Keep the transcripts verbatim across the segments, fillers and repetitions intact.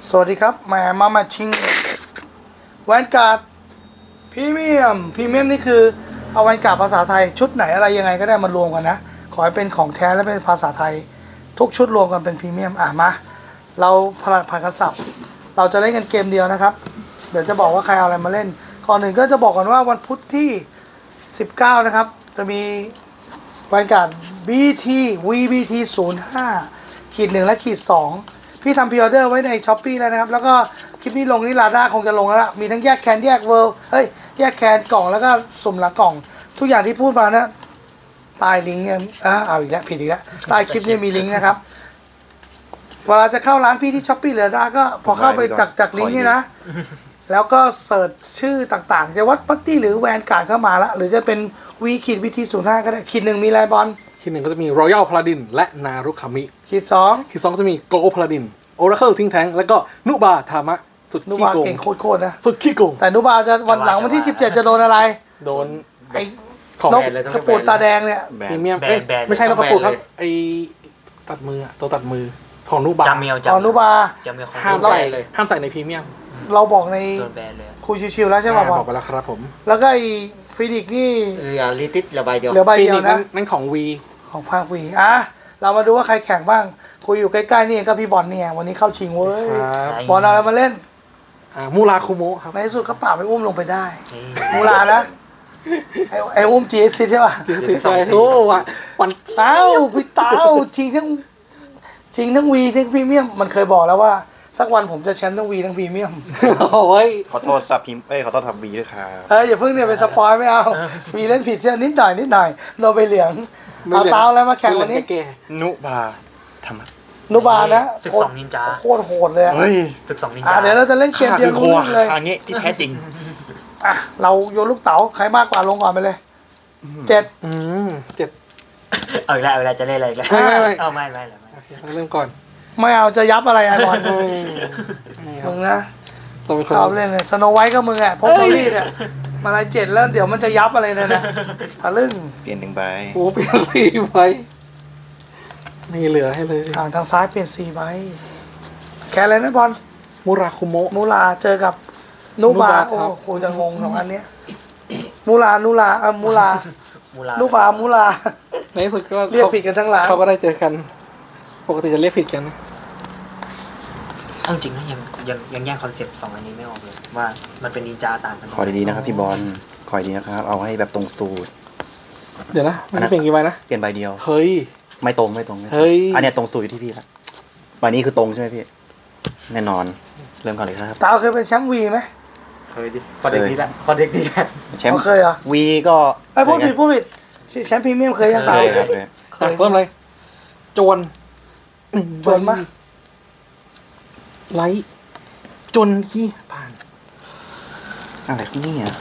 สวัสดีครับแหมมามาชิงแวนการ์ดพรีเมียมพรีเมียมนี่คือเอาแวนการ์ดภาษาไทยชุดไหนอะไรยังไงก็ได้มารวมกันนะขอให้เป็นของแท้และเป็นภาษาไทยทุกชุดรวมกันเป็นพรีเมียมอ่ะมาเราผลัดผ่านกระสับเราจะเล่นกันเกมเดียวนะครับเดี๋ยวจะบอกว่าใครเอาอะไรมาเล่นก่อนหนึ่งก็จะบอกก่อนว่าวันพุธที่สิบเก้านะครับจะมีแวนการ์ด บี ที วี บี ที ศูนย์ห้า ขีดหนึ่งและขีดสองพี่ทำพรีออเดอร์ไว้ใน ช้อปปี้ แล้วนะครับแล้วก็คลิปนี้ลงนี่ลาด้าคงจะลงแล้วล่ะมีทั้งแยกแคนแยกเวิลด์เฮ้ยแยกแคนกล่องแล้วก็สุ่มหลังกล่องทุกอย่างที่พูดมานะใต้ลิงก์เนี่ยอ่ะเอาอีกแล้วผิดอีกแล้วใต้คลิปนี้มีลิงก์นะครับเวลาจะเข้าร้านพี่ที่ ช้อปปี้ ลาด้าก็พอเข้าไปจากจากลิงก์นี่นะแล้วก็เสิร์ชชื่อต่างๆจะวัดปัตตี้หรือแวนการ์ดเข้ามาละหรือจะเป็นวีขีดวีทีศูนย์ห้าก็ได้ขีดหนึ่งมีลายบอลขีดหนึ่งก็จะมี Royal Paladin และนารุคามิขีดสองขีดสองก็จะมี Gold Paladin Oracle ทิ้งแทงแล้วก็นุบาทามะสุดขี้โกงเก่งโคตรๆนะสุดขี้โกงแต่นุบาจะวันหลังวันที่สิบเจ็ดจะโดนอะไรโดนไอ้นกกระปูดตาแดงเนี่ยพรีเมียมเอ้ยไม่ใช่นกกระปูดครับไอ้ตัดมือตัวตัดมือของนุบาจำเมียวจำนุบาห้ามใส่เลยห้ามใส่ในพรีเมียมเราบอกในคุยชิวๆแล้วใช่ไหมบอกไปแล้วครับผมแล้วก็ไอ้ฟินิกนี่เหลือลิติสเหลือใบเดียวเหลือใบเดียวนะนั่นของวีของภาควีอ่ะเรามาดูว่าใครแข่งบ้างคุยอยู่ใกล้ๆนี่ก็พี่บอลเนี่ยวันนี้เข้าชิงเว้ยบอลอะไรมาเล่นมูราคุโมะครับในที่สุดก็ป่าไปอุ้มลงไปได้มูรานะไอ้ไอ้อุ้มจีเอสใช่ป่ะจีเอสใช่โอ้วันวันเต้าพี่เต้าชิงทั้งชิงทั้งวีทั้งพรีเมียมมันเคยบอกแล้วว่าสักวันผมจะแชมป์ทั้งวีทั้งพรีเมียมโอ้ยขอโทษซับพิมเอ้ยขอโทษทับวีด้วยครับเอออย่าเพิ่งเนี่ยไปสปอยไม่เอาวีเล่นผิดเช่นนิดหน่อยนิดหน่อยโดนใบเหลืองเอาเต้าแล้วมาแข่งวันนี้นุบาทำนุบานะศึกสองนินจาโคตรโหดเลยเฮ้ยศึกสองนินจาเดี๋ยวเราจะเล่นเกมเดียวกันเลยอันนี้ที่แท้จริงอ่ะเราโยนลูกเต๋าใครมากกว่าลงก่อนไปเลยเจ็ดอืมเจ็ดเอาอีกแล้วเอาอีกแล้วจะเล่นอะไรอีกแล้วไม่ไม่เอาไม่ไม่ไม่โอเคเริ่มก่อนไม่เอาจะยับอะไรไอ้บอลมึงนะชอบเล่นเลยสโนไวท์ก็มึงอ่ะพกโนลี่เนี่ยมาลายเจ็ดแล้วเดี๋ยวมันจะยับอะไรเลยนะทะลึ่งเปลี่ยนหนึ่งใบโอ้เปลี่ยนสี่ใบนี่เหลือให้เลยทางทางซ้ายเปลี่ยนสี่ใบแค่อะไรนะบอลมูราคุโมะมูราเจอกับนูบาโอ้โหจะงงสองอันเนี้ยมูรานูราเออมูรานูบามูราในที่สุดก็เรียกผิดกันทั้งหลายเขาก็ได้เจอกันปกติจะเรียกผิดกันเอาจริงนะยังยังยังแยกคอนเซ็ปต์สองอันนี้ไม่ออกเลยว่ามันเป็นนินจาต่างกันขอดีๆนะครับพี่บอลขอดีนะครับเอาให้แบบตรงสูตรเดี๋ยวนะมันเปลี่ยนกี่ใบนะเปลี่ยนใบเดียวเฮ้ยไม่ตรงไม่ตรงเฮ้ยอันนี้ตรงสูตรอยู่ที่พี่ละใบนี้คือตรงใช่ไหมพี่แน่นอนเริ่มก่อนเลยครับตาเคยเป็นแชมป์วีไหมเคยดิพอเด็กดีแหละพอเด็กดีแหละแชมป์เคยเหรอวีก็ไอ้พูดผิดพูดผิดแชมป์พรีเมียมเคยยังตาเคยครับเคยเริ่มเลยจวนจวนมาไลท์จนขี้ผ่านอะไรครับนี่อ่ะ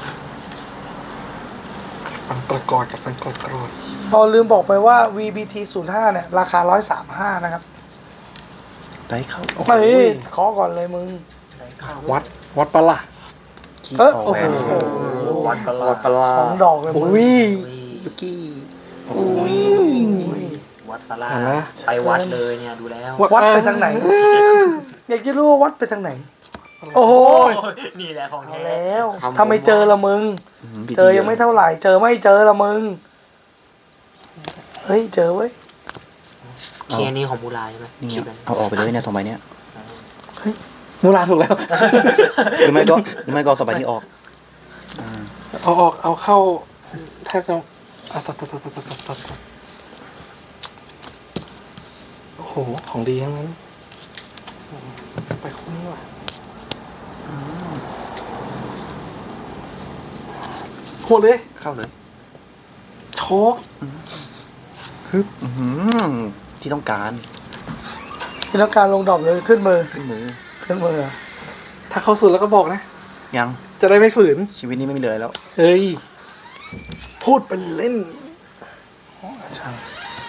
ฟันกรอดกอดกับฟันกรอดกรอดพอลืมบอกไปว่า วี บี ที ศูนย์ห้าเนี่ยราคาหนึ่งร้อยสามสิบห้านะครับได้เข้าเฮ้ยขอก่อนเลยมึงวัดวัดปะล่ะเออโอ้โหวัดปะล่ะวัดปะล่ะสองดอกเลยมึงอุ้ยยุกี้อุ้ยวัดปะล่ะไปวัดเลยเนี่ยดูแล้ววัดไปทางไหนอยากจะรู้ว่าวัดไปทางไหนโอ้โหนี่แหละของแท้แล้วถ้าไม่เจอละมึงเจอยังไม่เท่าไหร่เจอไม่เจอละมึงเฮ้ยเจอเว้ยเคียนี้ของมูลาใช่ไหมนี่เอาออกไปเลยเนี่ยสองใบเนี้ยมูลาถูกแล้วหรือไม่ก็หรือไม่ก็สองใบนี้ออกเอาออกเอาเข้าแทบจะตัดตัดตัดตัดตัดตัดโอ้โหของดีทั้งนั้นไปคุ้นว่ะโหดเลยเข้าเลยโชกฮึบที่ต้องการที่ต้องการลงดอกเลยขึ้นมือขึ้นมือขึ้นมือถ้าเข้าสุดแล้วก็บอกนะยังจะได้ไม่ฝืนชีวิตนี้ไม่มีเหลือแล้วเฮ้ยพูดเป็นเล่นใช่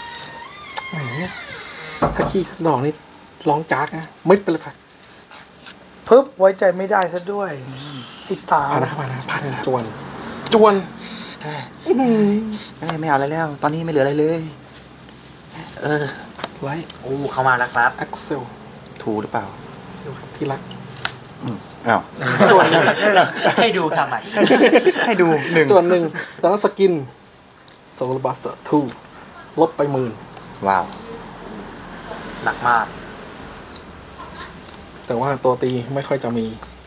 ถ้าขี้ดอกนี่ร้องจากนะไม่เป็นไรเพิ่มไว้ใจไม่ได้ซะด้วยติดตาผ่านนะครับผ่านนะผ่านจวนจวนไม่เอาอะไรแล้วตอนนี้ไม่เหลืออะไรเลยเออไว้โอ้เข้ามาแล้วครับแอ็กเซลถูหรือเปล่าดูครับที่รักอ้าวจวนให้ดูทำไมให้ดูหนึ่งส่วนหนึ่งจากนั้นสกิน Soul Buster ทู ลบไปหมื่นว้าวหนักมากแต่ว่าตัวตีไม่ค่อยจะมี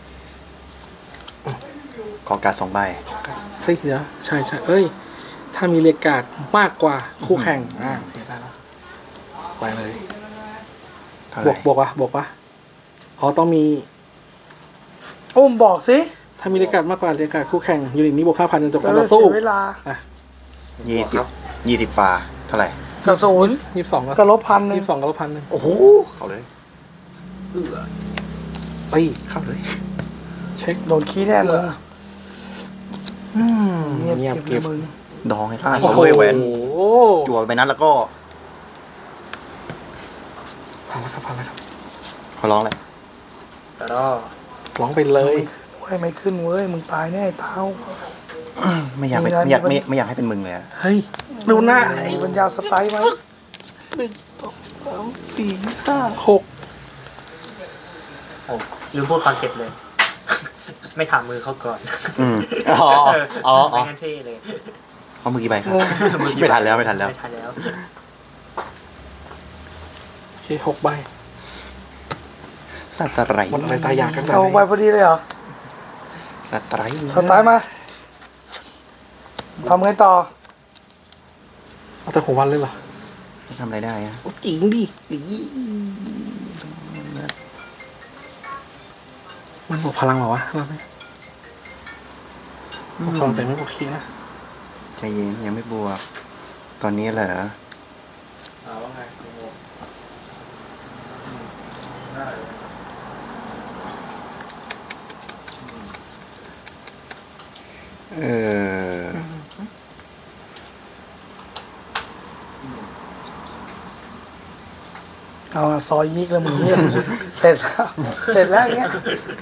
ขอการดสองใบเฮ้ยเดี๋ยวใช่ใช่เอ้ย ถ้ามีเรียกการ์ดมากกว่าคู่แข่ง อ่าเปลี่ยนได้แล้วไปเลยเท่าไหบร่วกบวกวะบวกวะอ๋อต้องมีอุ้มบอกสิถ้ามีเรียกการ์ดมากกว่าเรียกการ์ดคู่แข่งยูนิตนี้บวกห้าพันจนจบแล้กาว รเราต่อเสีสู้ยเวลายี่สิบยี่สิบฟาเท่าไหร่กระสุนยี่สิบสองกระลบพันหนึ่งยี่สิบสองกระลบพันหนึ่งโอ้โห เข้าเลยตีเข้าเลยเช็คโดนขี้แน่มึงอืมเงียบเงียบเก็เก็บบ มึงดองให้ล่างโอ้เอาโหเว้ยแหวนจั่วไปนั้นแล้วก็ผ่านแล้วครับผ่านแล้วครับขอร้องเลยแล้วก็ร้องไปเลยเว้ยไม่ขึ้นเว้ยมึงตายแน่เท้าไม่อยากเป็นมีอะไรไม่อยากมีไม่อะไรไม่อยากให้เป็นมึงเลยอะเฮ้ย ดูหน้ามีปัญญาสไตล์ไหมสามสี่ห้าหกโอ้ลืมพูดคอนเซ็ปต์เลย ไม่ถามมือเขาก่อนอืมอ๋ออ๋ออ๋อไม่งั้นเท่เลยเอามือกี่ใบครับไม่ทันแล้วไม่ทันแล้วไม่ทันแล้วโอเคหกใบสัตว์อะไรหมดอะไรตายอยากกันแบบเอาไปนี้พอดีเลยเหรอสัตว์อะไรสไตล์มาทำไงต่อเอาแต่หัววันเลยเหรอทำอะไรได้อะโอ้จริงดิ มันบวกพลังเหรอวะเราไม่บวกพลังแต่ไม่บวกคีย์นะใจเย็นยังไม่บวก ตอนนี้เหรอเอาว่าไงเออเอาอะซอยยิกแล้วมึงเนี่ยเสร็จแล้วเสร็จแล้วอย่างเงี้ย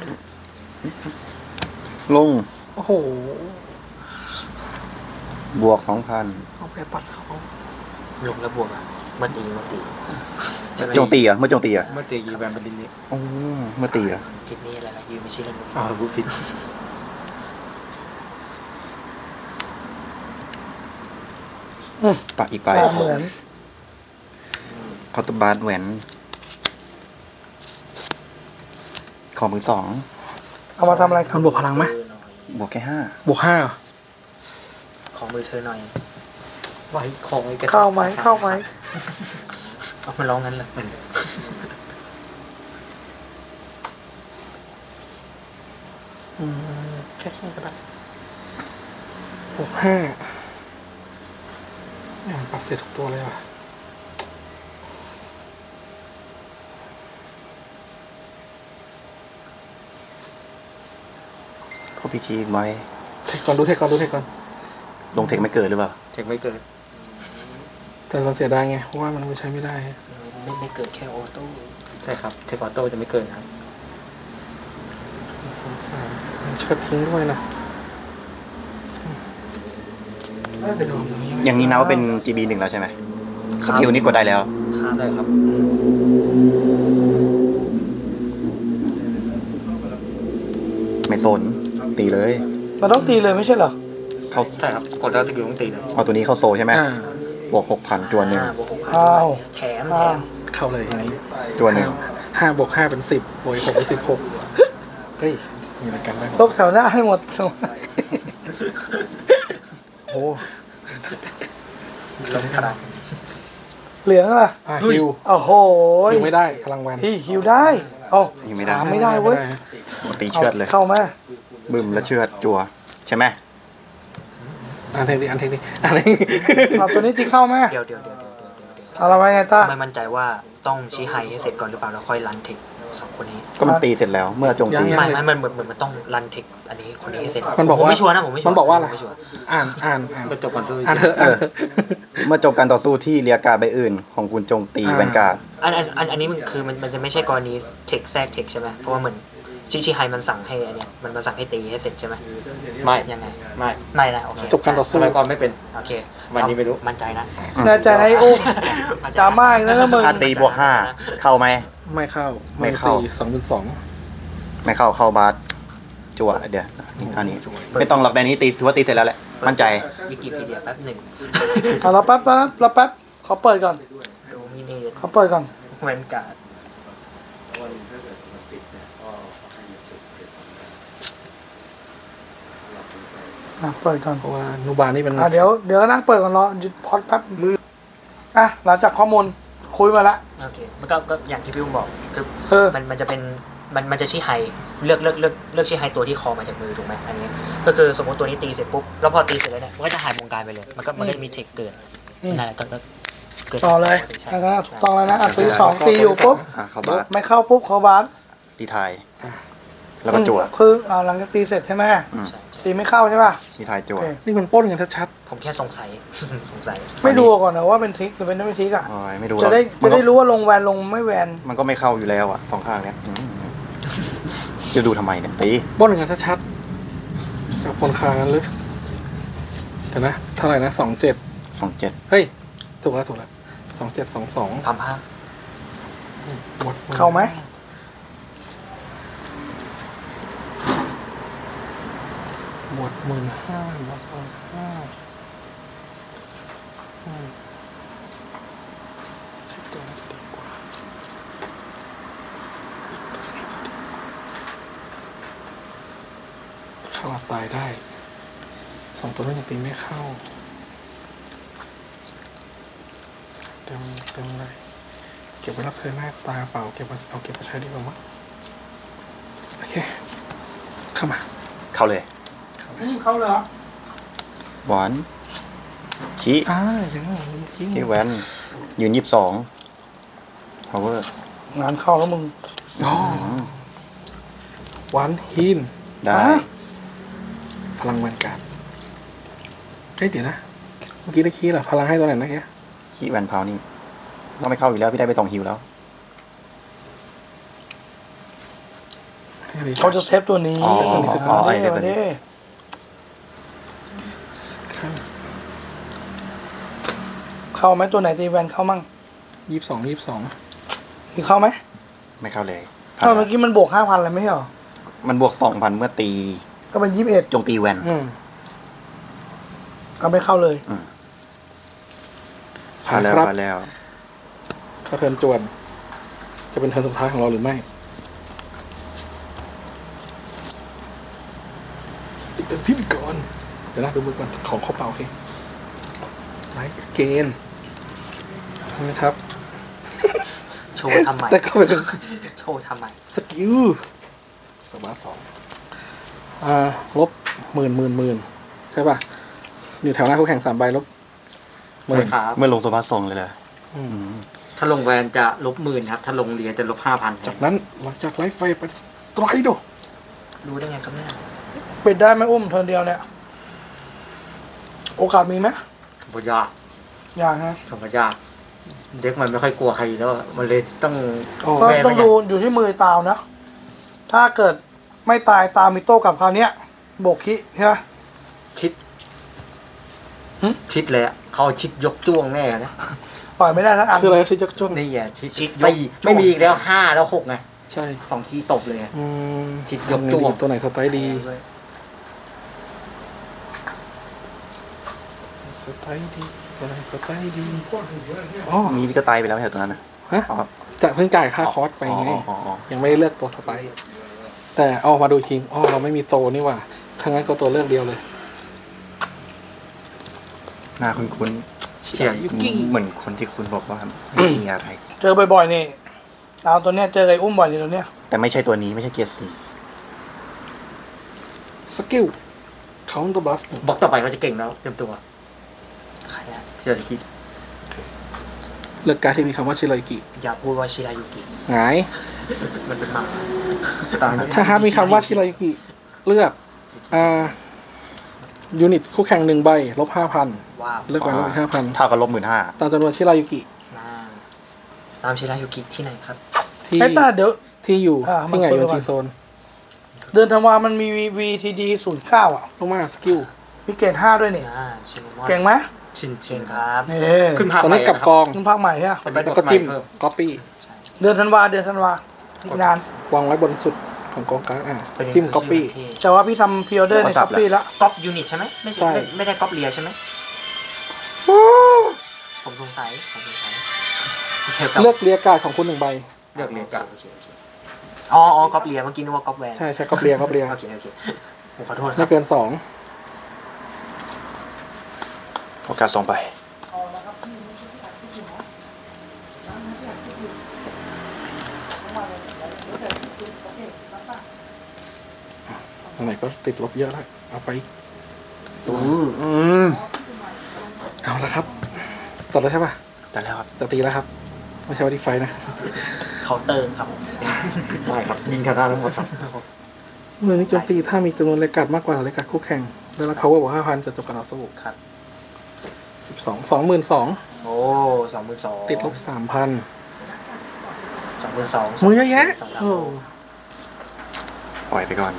ลงโอ้โหบวกสองพันเอาไปปัดเขาลงแล้วบวกอ่ะเมื่อตีเมื่อตีใช่ไหมโจงตีเหรอ่ะเมื่อโจงตีเหรอ่ะเมื่อตีกีแวนบันดินนี้โอ้เมื่อตีเหรอ่ะคลิปนี้อะไรนะยืนไม่ชิดเลยอ้าวพูดผิดปะอีกไปหน้าเหมือนคอตบาร์แหวนขอมือสองเอามาทำอะไรครัมับนบวกพลังไหมบวกแค่ห้าบวกห้าเหรอของมือเธอหน่อยไว้ของไอ้กระเข้าไหมเข้าไหมเอามาร้องงั้นเลยอืมแค่นี้ก็ได้บวกห้าเนี่ยมันปัดเสร็จทุกตัวเลยว่ะเข้าพิธีไว้เทคก่อนดูเทคก่อนดูเทคก่อนลงเทคไม่เกิดหรือเปล่าเช็คไม่เกิดแต่เราเสียดายไง เพราะว่ามันไม่ใช้ไม่ได้ไม่ไม่เกิดแค่ออโต้ใช่ครับ เทคออโต้จะไม่เกินครับสงสารมันชอบทิ้งด้วยนะไปดูตรงนี้อย่างนี้นับว่าเป็น จี บี หนึ่งแล้วใช่ไหมสกิลนี้กดได้แล้วได้ครับไม่สน ตีเลยมันต้องตีเลยไม่ใช่เหรอเข้าใช่ครับ กดแล้วสกิลต้องตีเลยเอาตัวนี้เข้าโซใช่ไหมอ่าบวกหกพันจวนหนึ่งห้าบวกหกพันอ้าวแถมแถอ้าวมเข้าเลยทีนี้จวนหนึ่งห้าบวกห้าเป็นสิบบวกอีกหกเป็นสิบหกเฮ้ย มีอะไรกันได้ลบแถวหน้าให้หมดโอ้ลงขนาดเหลืองล่ะอ่ะฮิวโอ้โหฮิวไม่ได้พลังแวนพี่ฮิวได้เอ้ายิงไม่ได้สามไม่ได้เว้ยฮะตีเชือดเลยเข้ามาบึมแล้วเชือดจัวใช่ไหมอันเทคนิคอันเทคนิคอันนี้เอาตัวนี้ตีเข้ามาเดี๋ยวเดี๋ยวเดี๋ยวเดี๋ยวเดี๋ยวเดี๋ยวเอาละไรไว้ไงต้าไม่มั่นใจว่าต้องชี้ไฮให้เสร็จก่อนหรือเปล่าแล้วค่อยรันเทคสองคนนี้ก็มันตีเสร็จแล้ว เมื่อโจงตีไม่ไม่มันเหมือนเหมือนมันต้องรันเทคอันนี้คนนี้ให้เสร็จมันบอกผมว่าไม่ชัวร์นะผมไม่ชัวร์มันบอกว่าอะไรผมม่ชัวร์อ่านอ่านอ่านก็จบก่อนด้วยอ่านเถอะอ่านเถอะเมื่อจบการต่อสู้ที่เรียกการ์ดใบอื่น ของคุณโจงตีอ่าแวนการ์ดอันอันอันอันนี้มันคือมันมันจะไม่ใช่กรณีเทคแทรกเทคใช่ไหมเพราะว่าเหมือนชิชิไฮมันสั่งให้อันเนี้ยมันมาสั่งให้ตีให้เสร็จใช่ไหมไม่ยังไงไม่ไม่นะโอเคจบการต่อสสู้มัยก่อนไม่เป็นโอเควันนี้ไม่รู้มั่นใจนะแน่ใจนะไอ้อุ้มดราม่าอีกแล้วนะมึงถ้าตีบวกห้าเข้าไหมไม่เข้าไม่เข้าสี่สองเป็นสองไม่เข้าเข้าบาสจั่วเดี๋ยวนี่เท่านี้ ไม่ต้องหลอกในนี้ตีถือว่าตีเสร็จแล้วแหละมั่นใจวิกิพีเดียแป๊บหนึ่งเอาเราแป๊บแป๊บเราแป๊บขอเปิดก่อนโดมิเนตขอเปิดก่อนแวนการ์ดอ่ะเปิดก่อนเพราะว่านูบานี่เป็นอ่ะเดี๋ยวเดี๋ยวนั่งเปิดก่อนรอหยุดพอดแป๊บมืออ่ะหลังจากข้อมูลคุยมาละโอเคมันก็ก็อย่างที่พี่อุ้มบอกคือเออมันมันจะเป็นมันมันจะชี้ไฮเลือกเลือกเลือกเลือกชี้ไฮตัวที่คอมาจากมือถูกไหมอันนี้ก็คือสมมติตัวนี้ตีเสร็จปุ๊บแล้วพอตีเสร็จแล้วเนี่ยมันก็จะหายวงการไปเลยมันก็มันก็จะมีเทคเกิดอืมนั่นแหละก็ก็เกิดต่อเลยใช่อ่ะก็ถูกต้องแล้วนะอ่ะตีสองตีอยู่ปุ๊บอ่ะเข้าบาสไม่เข้าปุ๊บเขาบาสดีทายแล้วก็จั่วอืมคืออ่าหลังจากตีเสร็จใช่ไหมอืมใช่ตีไม่เข้าใช่ป่ะดีทายจั่วโอเคนี่มันปล้นกันชัดผมแค่สงสัย สงสัยไม่ดูก่อนนะว่าเป็นทริคหรือเป็นไม่ทริคอ่ะโอ้ยไม่ดูจะได้มัจะนก็ได้รู้ว่าลงแวนลงไม่แวนมันก็ไม่เข้าอยู่แล้วอ่ะสองข้างเนี้ยอืมจะดูทำไมเนี่ยตีๆปล้นกันชัดๆจากปนคากันหรือเดี๋ยวนะเท่าไหร่นะสองเจ็ดสองเจ็ดเฮ้ยถูกแล้วถูกแล้วสองเจ็ดสองสองพัมผ้าหมดเข้าไหมหมดหมื่นห้าหมดหมื่นห้าอืมเช็คตัวน่าจะดีกว่าเข้าอัดตายได้สองตัวนั้นยังตีไม่เข้าเต็มเต็มเลยเก็บไว้รับเธอหน้าตาเปล่าเก็บไว้เอาเก็บมาใช้ดีกว่ามั้งโอเคเข้ามาเข้าเลยอืมเข้าเลยเหรอหวานขี้อ่ายังไงมีคิ้ขี้แวนยืนยี่สิบสอง power งานเข้าแล้วมึงอ๋อวันฮินได้อ่ะพลังแวนการ์ดเฮ้ยเดี๋ยวนะ เมื่อกี้ได้คีย์เหรอพลังให้ตัวไหนนะแกขี้แวนพาวนี่ก็ไม่เข้าอยู่แล้วพี่ได้ไปสองฮิวแล้วให้ดีเขาจะเซฟตัวนี้อ๋ออ๋อไอ้เด้ตัวนี้มาเด้ เข้าไหมตัวไหนตีแวนเข้ามั่งยี่สิบสองยี่สิบสองมีเข้าไหมไม่เข้าเลยเข้าเมื่อกี้มันบวกห้าพันเลยไม่ใช่เหรอมันบวกสองพันเมื่อตีก็เป็นยี่สิบเอ็ดโจงตีแวนอืมก็ไม่เข้าเลยผ่านแล้วครับผ่านแล้วเข้าเทิร์นจวน จะเป็นเทิร์นสุดท้ายของเราหรือไม่อีกเต็มที่ไปก่อนเดี๋ยวนะดูมือก่อนของเข้าเปล่าโอเคไลท์เกนนะครับโชว์ทำไมแต่ก็เป็นโชว์ทำไมสกิลสบาสองอ่าลบหมื่นหมื่นหมื่นใช่ป่ะ อยู่แถวหน้าคู่แข่งสามใบลบหมื่นครับเมื่อลงโซฟาส่งเลยเลยอืมอืมถ้าลงแวนจะลบหมื่นครับ ถ้าลงเรียนจะลบห้าพันจากนั้นหลังจากไลฟ์ไฟเป็นสไตรโดรู้ได้ไงครับเนี่ยปิดได้ไหมอุ้มเทิร์นเดียวเนี่ย โอกาสมีไหมบยากอยากฮะสมยากเด็กมันไม่ค่อยกลัวใครอยู่แล้วมันเลยต้องก็แม่ต้องดูอยู่ที่มือตาวนะ ถ้าเกิดไม่ตายตามมิโต้กับคราวเนี้ยโบกคิใช่ไหมชิดหึชิดเลยอะเขาชิดยกจ้วงแน่นะปล่อยไม่ได้สักอันคืออะไรชิจกจ้วงนี่ไงชิดไม่ไม่มีอีกแล้วห้าแล้วหกไงใช่สองคีย์ตบเลยไงอืมชิดยกจ้วงตัวไหนสไตล์ดีสไตล์ดีตัวไหนสไตล์ดีอ๋อมีพิกตายไปแล้วไม่ใช่ตัวนั้นนะฮะอ๋อจะเพิ่งจ่ายค่าคอร์สไปไงอ๋ออ๋ออ๋อยังไม่ได้เลือกตัวสไตล์แต่เอามาดูคิงอ๋อเราไม่มีโตนี่หว่าถ้างั้นก็ตัวเลือกเดียวเลยหน้าคุ้นเชียร์ๆเหมือนคนที่คุณบอกว่าไม่มีอะไรเจอบ่อยๆนี่ดาวตัวเนี้ยเจอไอ้อุ้มบ่อยนี่ตัวเนี้ยแต่ไม่ใช่ตัวนี้ไม่ใช่เกียร์สี่สกิลเคาน์เตอร์บัสบล็อกต่อไปเขาจะเก่งแล้วเต็มตัวใครอะเชียร์คิดเลือกการดที่มีคำว่าชิรายุกิอย่าพูดว่าชิรายุกิหงายมันเป็นหมาตายถ้าฮาร์ดมีคำว่าชิรายุกิเลือกอ่ายูนิตคู่แข่งหนึ่งใบลบห้าพันว้าวเลือกไปลบห้าพันเท่ากับลบหมื่นห้าตามจำนวนชิรายุกิน่าตามชิรายุกิที่ไหนครับที่ไอ้ตาเดี๋ยวที่อยู่อ่าที่ไงมาคุยโยก่อนจิโซนเดือนธันวามันมี วี ที ดี ศูนย์เก้า อ่ะลงมาสกิลมีเกรดห้าด้วยนี่อ่าชินมอนเก่งไหมชินเก่ชินงครับนี่ขึ้นภาพตอนใหม่นี้กลับนะครับกองขึ้นภาคใหม่เนี่ยแล้วก็จิ้มก๊อปปี้เดือนธันวาเดือนธันวาอีกนานวางไว้บนสุดของกองการ์ดอ่ะจิ้มก๊อปปี้แต่ว่าพี่ทำพรีออเดอร์ในช้อปปี้แล้วก๊อปยูนิตใช่ไหมไม่ใช่ใช่ไม่ไม่ได้ก๊อปเรียใช่ไหมผมสงสัยผมสงสัยโอเคครับเลือกเรียกการ์ดของคุณหนึ่งใบเลือกเรียนกันโอเคโอเคอ๋ออ๋อก๊อปเรียเมื่อกี้นึกว่าก๊อปแวนใช่ใช่ก๊อปเรียก๊อปเรียโอเคโอเคผมขอโทษคไม่รับเกินสองโอกาสสองใบตรงไหนก็ติดลบเยอะแล้วเอาไปอีกอืมเอาละครับตัดแล้วใช่ป่ะได้แล้วครับจะตีแล้วครับไม่ใช่ว่าที่ไฟนะเคาน์เตอร์ครับได้ครับยิงชนะทั้งหมดครับเมื่อนี้โจมตีถ้ามีจำนวนเลกัดมากกว่าเลกัดคู่แข่งได้รับ power บวกห้าพันจะจบการต่อสู้ครับสิบสองสองหมื่นสองโอ้สองหมื่นสองติดลบสามพันสองหมื่นสองมือเยอะแยะสองสามโอ้ปล่อยไปก่อน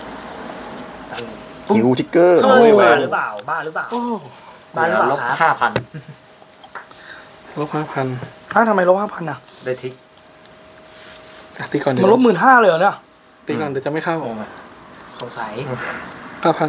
โอ้ฮิวทิกเกอร์เฮ้โอ้ยยแหวบ้าน หรือเปล่าบ้าหรือเปล่าโอ้บ้าหรือเปล่าลบครับห้าพันลบห้าพันถ้าทำไมลบห้าพันอ่ะได้ทิกตีก่อนเดี๋มันยวลบหมื่นห้าเลยเหรอเนี่ยตีก่อนเดี๋ยวจะไม่เข้าสงสัยห้าพัน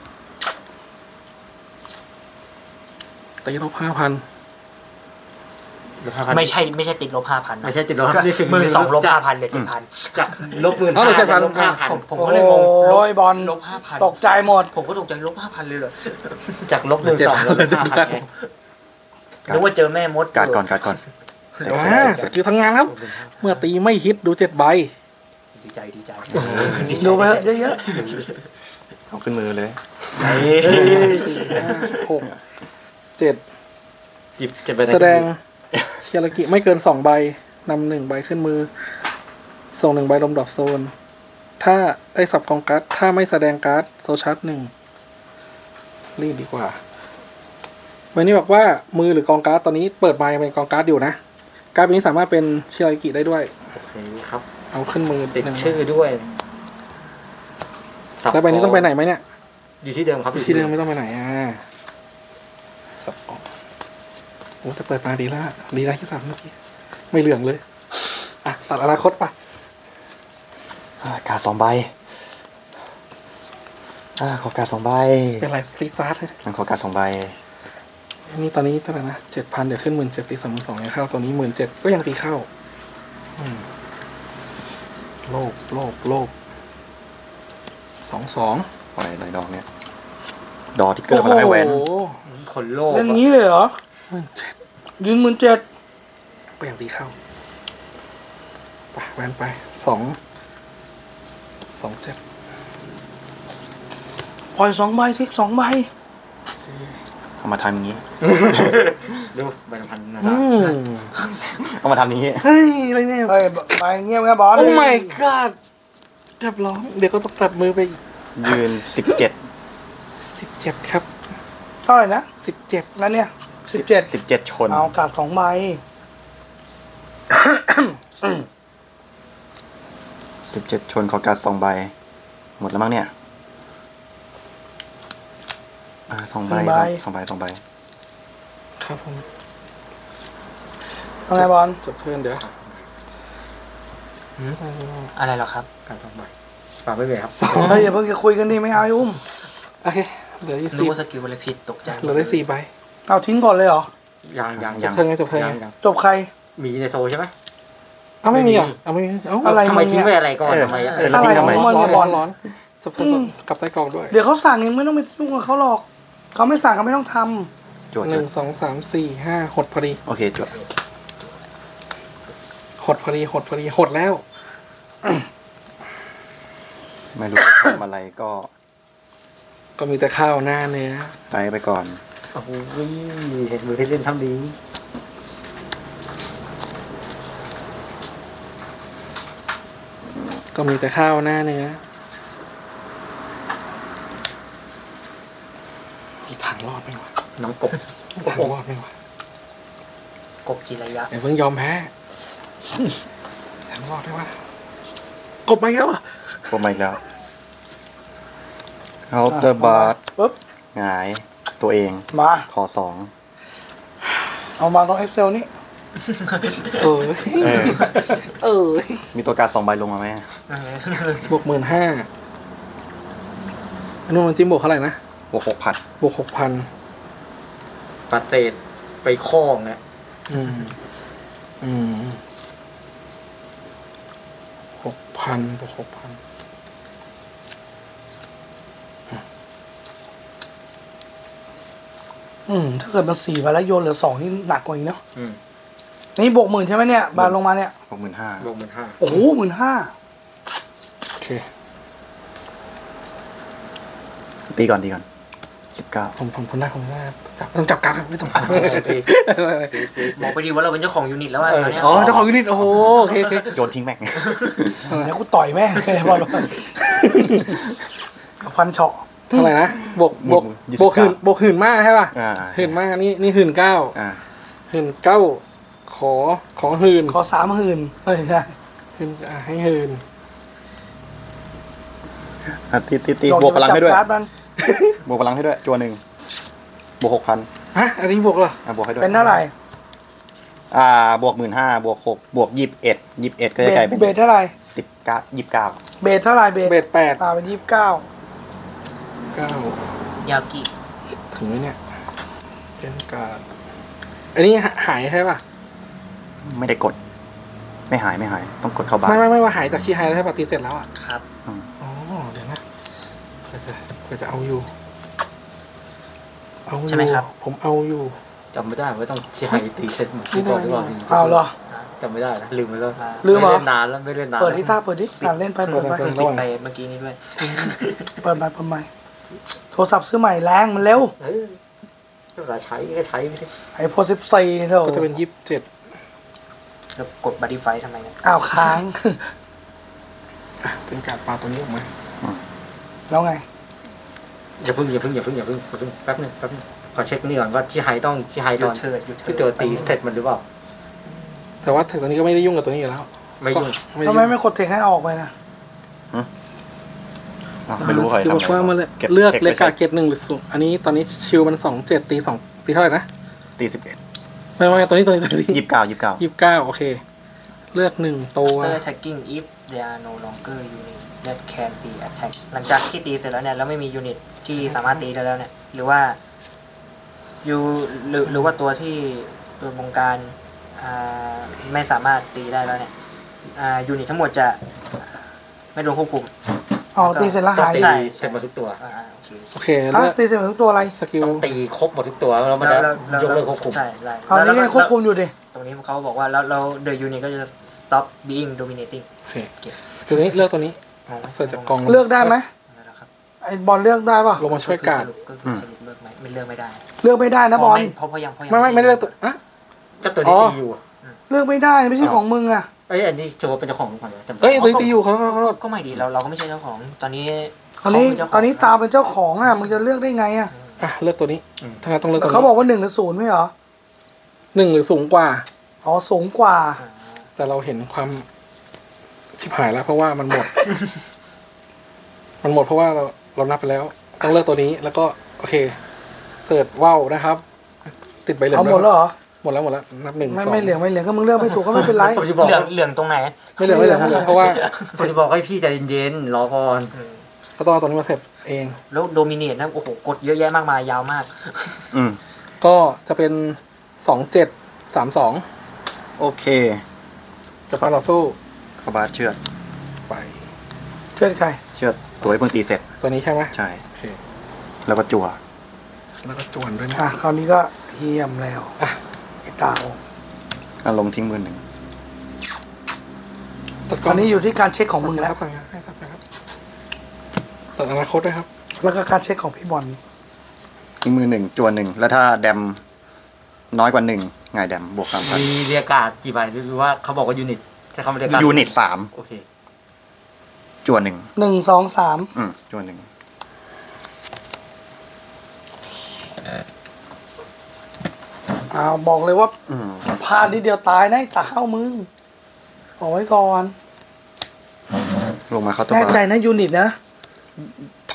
ตีลบห้าพันลบห้าพันไม่ใช่ไม่ใช่ติดลบห้าพันไม่ใช่ติดลบนี่คือหมื่นสองลบจากห้าพันเหลือเจ็ดพันจากลบหมื่นอ๋อเหลือเจ็ดพันลบห้าพันผมผมโอ้ก็เลยงงลยบอลลบห้าพันตกใจหมดผมก็ตกใจลบห้าพันเลยเหรอจากลบหมื่นสองลบห้าพันไงนึกว่าเจอแม่มดการ์ดก่อนการ์ดก่อนเสร็จอ่าสกิลทำงานแล้ว เมื่อตีไม่ฮิตดูเจ็ดใบดีใจดีใจดูไปเถอะเยอะเอาขึ้นมือเลยเฮ้ยหกเจ็ดหยิบเก็บไปในแสดงเชียร์กิไม่เกินสองใบนำหนึ่งใบขึ้นมือ ส่งหนึ่งใบลมดรอปโซน ถ้าได้สับกองการ์ดถ้าไม่แสดงการ์ดโซชาร์จหนึ่งรีบดีกว่าวันนี้บอกว่ามือหรือกองการ์ดตอนนี้เปิดมายังเป็นกองการ์ดอยู่นะ การ์ดนี้สามารถเป็นเชียร์กิได้ด้วยโอเคครับเอาขึ้นมือติดหนึ่งชื่อด้วยสับแล้วใบนี้ต้องไปไหนไหมเนี่ยอยู่ที่เดิมครับที่เดิมไม่ต้องไปไหนอ่ะสับออกโอ้จะเปิดมาดีละดีละที่สามเมื่อกี้ไม่เหลืองเลยอ่ะตัดอนาคตป่ะอ่าการ์ดสองใบอ่าขอการ์ดสองใบเป็นไรซีซาร์ดเลยงั้นขอการ์ดสองใบนี่ตอนนี้เท่าไหร่นะเจ็ดพันเดี๋ยวขึ้นหมื่นเจ็ดตีสามหมื่นสองยังเข้าตัวนี้หมื่นเจ็ดก็ยังตีเข้าอืมโลภโลภโลภสองสองปล่อยหน่อยดอกเนี่ยดอทิกเกอร์พลังให้แหวนโอ้โหคนโลภๆเล่นงี้เลยเหรอหมื่นเจ็ดยืนหมื่นเจ็ดก็ยังตีเข้าไปแหวนไปสองสองเจ็ดปล่อยสองใบทิกสองใบเอามาทำอย่างนี้ดูใบละพันนะคอืรับมเอามาทำอย่างนี้เฮ้ยอะไรเนี่ยเฮ้ยใบเงียบแค่บอลโอ้ my god เรียบร้อยเดี๋ยวก็ต้องตัดมือไปอีกยืนสิบเจ็ดสิบเจ็ดครับเท่าไหร่นะสิบเจ็ดงั้นเนี่ยสิบเจ็ดสิบเจ็ดชนเอากาดสองใบสิบเจ็ดชนขอการ์ดสองใบ หมดแล้วมั้งเนี่ยอ่าสองใบสองใบสองใบครับผมเอาไงบอลจบเพื่อนเดี๋ยวอะไรเหรอครับการสองใบฝากไว้เลยครับเฮ้ยอย่าเพิ่งจะคุยกันดิไม่เอาไอ้อุ้มโอเคเหลือยี่รู้สิบว่าสกิลอะไรผิดตกใจเหลือได้สี่ใบเอาทิ้งก่อนเลยเหรอยังยังยังเทิงไงจบเทิงไงยังจบใครมีในโซใช่ไหมเอ้าไม่มีอ่ะเอาไม่มีเอ้าอะไรทำไมมึงทิ้งเนี่ยไว้อะไรก่อนเออทำไมอะเออแล้วทิ้งทำไมอะไรของมันร้เนี่อย นบร้ออลนร้อนจบเทิงกลับใต้กล่องด้วยเดี๋ยวเขาสั่งเองไม่ต้องไปยุ่งกับเขาหรอก เขาไม่สั่งก็ไม่ต้องทจวดหจวนึ่ดงสองสามสี่ห้าหดพอดีโอเคจวดหดพอดีหดพอดีหดแล้วไม่รู้จะทำอะไรก็ก็มีแต่ข้าวหน้าเนื้อไล่ไปก่อนโอ้โหเห็นมือที่เล่นทำดีก็มีแต่ข้าวหน้าเนื้อมีทางรอดไหมวะน้องกบมีทางรอดไหมวะกบจิระยะอย่าเพิ่งยอมแพ้มีทางรอดไหมวะกบมาอีกแล้วอ่ะพวกมาอีกแล้วเคาน์เตอร์บาร์ปุ๊บหงายตัวเองมาขอสองเอามาตรง Excel นี่เออเออเออมีตัวการดสองใบลงมาไหมบวกหมื่นห้าอันนู้นมันจิ้มบวกเท่าไหร่นะบวกหกพันบวกหกพันปาเตดไปคล้องเนี่ยอืม อืมหกพันบวกหกพันอืมถ้าเกิดมันสี่ไปแล้วโยนเหลือสองนี่หนักกว่าอีกเนาะอืมนี่บวกหมื่นใช่ไหมเนี่ย บานลงมาเนี่ยบวกหมื่นห้าบวกหมื่นห้าโอ้โหหมื่นห้าโอเคตีก่อนตีก่อนสิบเก้าผมผมคุณได้ผมได้จับต้องจับกลางไม่ต้องบอกไปดีว่าเราเป็นเจ้าของยูนิตแล้วอะตอนเนี้ยอ๋อเจ้าของยูนิตโอ้โหโอเคโอเคโยนทิ้งแม่งเดี๋ยวกูต่อยแม่งเลยบอลฟันเฉาะเท่าไหร่นะบวกบวกบวกหื่นบวกหื่นมากใช่ป่ะอ่าหื่นมากนี่นี่หื่นเก้าอ่าหื่นเก้าขอขอหื่นขอสามหมื่นเฮ้ยใช่หื่นอ่ะให้หื่นอ่ะตีตีตีบวกพลังให้ด้วยจับการ์ดมันบวกพลังให้ด้วยจัวหนึ่งบวกหกพันฮะอันนี้บวกเหรออ่ะบวกให้ด้วยเป็นเท่าไหร่อ่าบวกหมื่นห้าบวกหกบวกยี่สิบเอ็ดยี่สิบเอ็ดก็เบจะกลายสเป็นเบสเท่าไหร่สิบเก้ายี่สิบเก้าเบสเท่าไหร่เบสเบสแปดอ่าเป็นยี่สิบเก้าเก้ายากิถึงไหมเนี่ยเจนการ์ดอันนี้หายใช่ป่ะไม่ได้กด ไม่หายไม่หาย ต้องกดเข้าบ้านไม่ไม่ไม่ว่าหายจากคีย์ไฮแล้วใช่ป่ะตีเสร็จแล้วอ่ะครับอ๋อเดี๋ยวนะเพื่อจะเพื่อจะเอาอยู่เอาอยู่ใช่ไหมครับผมเอาอยู่จำไม่ได้ว่าต้องที่ไฮตีเซ็ตเหมือนที่บอกหรือเปล่าเอาเหรอจำไม่ได้นะลืมไปแล้วลืมเหรอไเล่นนานแล้วไม่เล่นนานเปิดที่ท่าเปิดดิการเล่นไปเปิดไปเปิปิดไปเมื่อกี้นี้ด้วยเปิดไปเปิดใหม่โทรศัพท์ซื้อใหม่แรงมันเร็วเออเวลาใช้ก็ใช้ไม่ได้ไอโฟนสิบสี่เถอะก็จะเป็นยี่สิบเจ็ดแล้วกดบัตติไฟทำไมเนี่ยอ้าวค้างอ่ะเป็นการปลาตัวนี้ออกมาแล้วไงอย่าเพิ่งอย่าเพิ่งอย่าเพิ่งอย่าเพิ่งอย่าเพิ่งแป๊บนึงแป๊บนึงขอเช็คนี่ก่อนว่าที่ไฮต้องที่ไฮหตยุอดนเถิดหยุดเถิที่ดตัวตีเสร็จมันหรือเปล่าแต่ว่าตัวนี้ก็ไม่ได้ยุ่งกับตัวนี้อยู่แล้วไม่ยุ่งไม่ทำยุ่งไมไม่กดเทคให้ออกไปนะอ่ะไม่รู้ใครคิวทำบอกว่ามาเลยก็บเลือกทคเลไว้กาเกตหนึ่งหรือสูงอันนี้ตอนนี้ชิวมันสองเจ็ดตีสองตีเท่าไหร่นะตีสิบเอ็ดไม่ไม่ตัวนี้ตัวนี้ตัวนี้ยี่สิบเก้ายี่สิบเก้ายี่สิบเก้าโอเค เลือกหนึ่งตัวเตอร์ attacking if there are no longer units that can be attacked หลังจากที่ตีเสร็จแล้วเนี่ยแล้วไม่มียูนิตที่สามารถตีได้แล้วเนี่ยหรือว่ายูหรือหรือว่าตัวที่ตัวบงการอ่าไม่สามารถตีได้แล้วเนี่ยอ่ายูนิตทั้งหมดจะไม่โดนควบคุมอ๋อตีเสร็จแล้วหายตีใช่เสร็จหมดทุกตัวอ่าโอเคโอเคฮะเลือกตีเสร็จหมดทุกตัวอะไรสกิลต้องตีครบหมดทุกตัวแล้วมันแล้จะวแล้วแล้วยกเลิกควบคุมใช่ใช่เอานี่ไงควบคุมอยู่ดิตรงนี้เขาบอกว่าแล้วแล้ว the unit ก็จะ stop being dominating โอเคสกิลนี้เลือกตัวนี้เสิร์ชจากกล่องเลือกได้ไหมแล้วครับไอบอลเลือกได้ป่ะลงมาช่วยการ์ดก็คือสรุปเลือกไหมไม่เลือกไม่ได้เลือกไม่ได้นะบอลเพราะเพราะยังเพราะยังไม่ไม่ไม่ได้เลือกตัวอ่ะก็ตัวนี้อ๋อตีอยู่อะเลือกไม่ได้ไม่ใช่ของมึงอะเอ้ยอันนี้โจเป็นเจ้าของหรือเปล่าจำไม่เอ้ยได้ตัวนี้ตีอยู่เขาเขาเขาก็ไม่ดีเราเราก็ไม่ใช่เจ้าของตอนนี้ตอนนี้เขเป็เจ้าขงตอนนี้ตาเป็นเจ้าของอะมึงจะเลือกได้ไงอะอ่ะเลือกตัวนี้ถ้างั้นต้องเลือกแต่ตัวเขานี้บอกว่าหนึ่งหรือศูนย์ไม่เหรอหนึ่งหรือสูงกว่าอ๋อสูงกว่าอ่าแต่เราเห็นความชิบหายแล้วเพราะว่ามันหมด มันหมดเพราะว่าเราเรานับไปแล้ว ต้องเลือกตัวนี้แล้วก็โอเคเสิร์ชว่าวนะครับ ติดใบเหลืองเอาหมดแล้วเหรอหมดแล้วหมดแล้วนับหนึ่งไม่สองไม่เหลืองไม่เหลืองก็มึงเลือกไม่ถูกก็ไม่เป็นไรผมจะบอกเหลืองเหลืองตรงไหนไม่เหลืองไม่เหลืองไม่เหลืองเพราะว่าผมจะบอกให้พี่ใจเย็นๆรอก่อนอืมเขาต้องเอาตัวนี้มาเสร็จเองแล้วโดมิเนตนะโอ้โหกดเยอะแยะมากมายยาวมากอืมก็จะเป็นสองเจ็ดสามสองโอเคกับการต่อสู้เข้าบาสเชือดไปเชื่อใครเชือดตัวให้เพิ่งตีเสร็จตัวนี้ใช่ไหมใช่โอเคแล้วก็จั่วแล้วก็จวนด้วยนะอ่ะคราวนี้ก็เฮียมแล้วอ่ะไอ้เต่าอารมณ์ทิ้งมือหนึ่งตัดตอนนี้อยู่ที่การเช็คของมึงแล้วสั่งงานให้ครับนะครับตัดอนาคตด้วยครับแล้วก็การเช็คของพี่บอลทิ้งมือหนึ่งจั่วหนึ่งแล้วถ้าแดมน้อยกว่าหนึ่งไงแดมบวกสามพันมีเรียกการ์ดกี่ใบหรือว่าเขาบอกว่ายูนิตถ้าเขาไม่เรียกการ์ดยูนิตสามโอเคจั่วหนึ่งหนึ่งสองสามอืมจั่วหนึ่งอ้าวบอกเลยว่าอืมพลาดนิดเดียวตายนะไอ้เต่ามึงบอกไว้ก่อนลงมาเขาน์เตอร์แน่บาใจร์นะยูนิตนะถ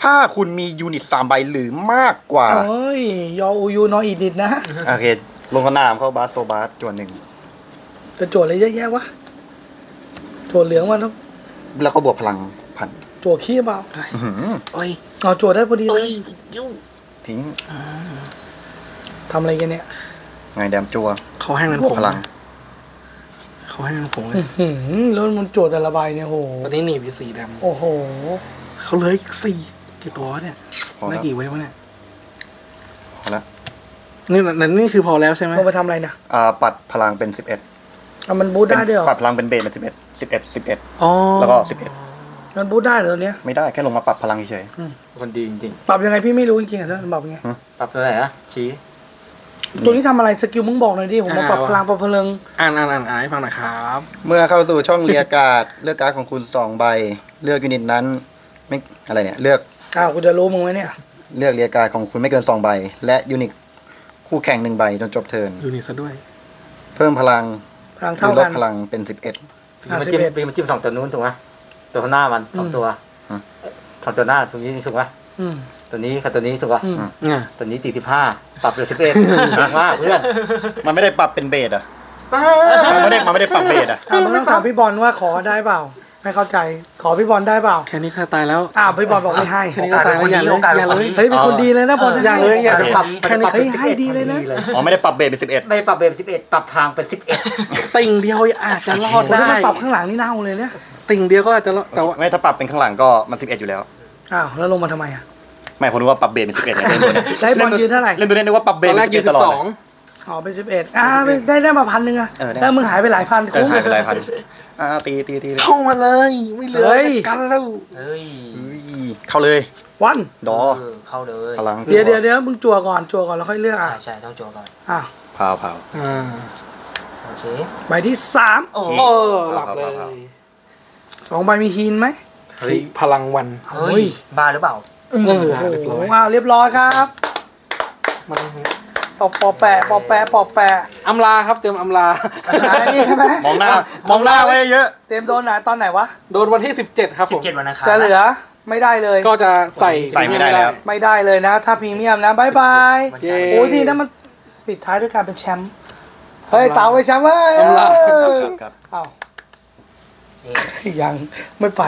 ถ้าคุณมียูนิตสามใบหรือมากกว่าโอ้ยยออูยูนออีดิดนะโอเค ลงสนามเข้าบาสโซบาสจวนหนึ่งจะโจทย์อะไรเยอะแยะวะโจทย์เหลืองมันต้องแล้วก็บวกพลังพันโจทย์ขี้เปล่าอื้อหือโอ้ยเอาโจทย์ได้พอดีเลโอ้ยยยุ่งทิ้งทำอะไรกันเนี่ยไงแดมจัวเขาให้มันบวผกงพลังเขาให้มันผงเลยหืมแล้วมันโจทย์แต่ละใบเนี่ยโหตอนนี้หนีบอยู่สีดโอ้โหำเขาเหลยสี่กี่ตัววะเนี่ยพอได้แล้วกี่เว้ยวะเนี่ยพอแล้วนี่นั่นนี่คือพอแล้วใช่ไหมลงไปทำอะไรนะอ่าปัดพลังเป็นสิบเอ็ดเอามันบูทได้ด้วยเหรอปัดพลังเป็นเบสเป็นสิบเอ็ดสิบเอ็ดสิบเอ็ดอ๋อแล้วก็สิบเอ็ดมันบูทได้เหรอตัวเนี้ยไม่ได้แค่ลงมาปรับพลังเฉยคนดีจริงปรับยังไงพี่ไม่รู้จริงๆอ่ะท่านบอกไงๆปรับตัวไหนอะชี้ตัวนี้ทำอะไรสกิลมึงบอกหน่อยดิผมมาปรับพลังปรับพลังอ่านอ่านอ่านอ่านให้ฟังหน่อยครับๆเมื่อเข้าสู่ช่องเรียกการ์ดเลือกการ์ดของคุณสองใบ เลือกยูนิตนั้นไม่อะไรเนี่ยเลือกอ้าวกูจะรู้มึงไหมเนี่ยเลือกเรียกการ์ดของคุณไม่เกินสองใบ และยูนิตคู่แข่งหนึ่งใบจนจบเทิร์นอยู่นี่ซะด้วยเพิ่มพลังพลังหรืเท่าอลกัดนพลังเป็นสิบเอ็ดอ่ามันสิบจิ้มเอ็ดมันจิ้มสองตัวนู้นถูกไหมตัวข้างหน้ามันสองตัวอืมสองตัวหน้าตรงนี้ถูกไหมอืมตัวนี้กับตัวนี้ถูกป่ะอืมอ่ะตัวนี้ตีสิบห้าปรับเหลือสิบเอ็ดถูกมากเพื่อนมันไม่ได้ปรับเป็นเบสอ่ะมันไม่ได้มันไม่ได้ปรับเบสอ่ะอ่ามึงต้องถามพี่บอลว่าขอได้เปล่า ไม่เข้าใจ ขอพี่บอลได้เปล่าแค่นี้ข้าตายแล้วอ้าวพี่บอลบอกไม่ให้แค่นี้ก็ตายแล้วอย่าเลยอย่าเลยเฮ้ยเป็นคนดีเลยนะบอลอย่าเลยอย่าจะปรับแค่นี้จะปรับเฮ้ยให้ดีเลยนะอ๋อไม่ได้ปรับเบสเป็นสิบเอ็ดไม่ปรับเบรสิบเอ็ดปรับทางเป็นสิบเอ็ดติ่งเดียวอาจจะรอดโอ้ได้ถ้ามันปรับข้างหลังนี่เน่าเลยเนี่ยติ่งเดียวก็อาจจะรอดแต่ว่าไม่ถ้าปรับเป็นข้างหลังก็มันสิบเอ็ดอยู่แล้วอ้าวแล้วลงมาทำไมอ่ะไม่ผมนึกว่าปรับเบสเป็นสิบเอ็ดเนี่ยเล่นตัวเนี้ยได้บอลยืนเท่าไหร่เล่นตัวเนี้ยนึกว่าปรับเบตสอนแรเป็กนยืสิบนเอ็ดสิตลบอดสองอ๋อเป็นสิบเอ็ดอ่าได้ได้มาพันหนึ่งอะเออได้แล้วมึงหายไปหลายพันเออคุ้มหายไปหลายพันอ่าตีตีตีเลยเข้ามาเลยไม่เหลือเฮ้ยกันแล้วเฮ้ยอุ้ยเข้าเลยวันดอเออเข้าเลยพลังเดี๋ยวเดี๋ยวเดี๋ยวมึงจั่วก่อนจั่วก่อนแล้วค่อยเลือกใช่อ่ะใช่ต้องจั่วก่อนอ่ะพาวพาวอ่าโอเคใบที่สามโอ้โอ้หลับเลยสองใบมีฮีนไหมเฮ้ยพลังวันเฮ้ยบ้าหรือเปล่าเออโอ้เรียบโหร้อยอ้าวเรียบร้อยครับมันปอบปอแปะปอแปะปอแปะอำลาครับเตรียมอำลาอันนี้ใช่ไหมมองหน้ามองหน้าไว้เยอะเต็มโดนไหนตอนไหนวะโดนวันที่สิบเจ็ดครับผสิบมเจ็ดวันอังคารจะเหลือไม่ได้เลยก็จะใส่ใส่ไม่ได้แล้วไม่ได้เลยนะ ถ้าพรีเมียมนะบายบายเย้โอ้ยดีนะมันปิดท้ายด้วยการเป็นแชมป์เฮ้ยเต๋าไปแชมป์เว้ยอำลาครับอ้าวเอ๊ะยังไม่ไป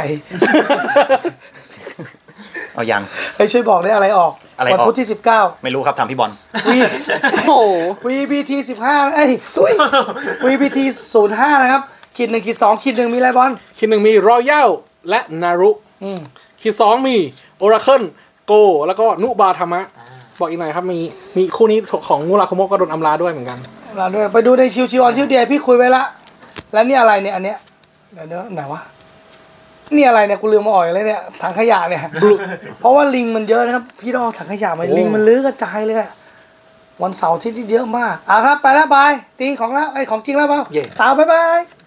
เอายังเฮ้ยช่วยบอกได้อะไรออกอะไรออกวันพุธที่สิบเก้าไม่รู้ครับทำพี่บอลวีโอ้โหวีบีทีสิบห้าเอ้ยทุยวีบีทีศูนย์ห้านะครับขีดหนึ่งขีดสองขีดหนึ่งมีอะไรบอลคิดหนึ่งมีรอยัลและนารุอืมคิดสองมีโอราเคิลโกแล้วก็นุบาธรรมะ บอกอีกหน่อยครับมีมีคู่นี้ของมูราคุโมะก็โดนอำลาด้วยเหมือนกันเราด้วยไปดูในชิวชิวออนชิวเดียพี่คุยไว้ละ แล้วนี่อะไรเนี่ยอันเนี้ยเดี๋ยวเดี๋ยวไหนวะนี่อะไรเนี่ยกูลืมมาอ่อยเลยเนี่ยถังขยะเนี่ย เพราะว่าลิงมันเยอะนะครับ พี่ต้องเอาถังขยะมาโอ้ลิงมันลื้อกระจายเลยอะวันเสาร์อาที่ที่เยอะมากอ่ะครับไปแล้วบายตีของแล้วไอ้ยของจริงแล้วเปล่าเย่ตามบ๊ายบาย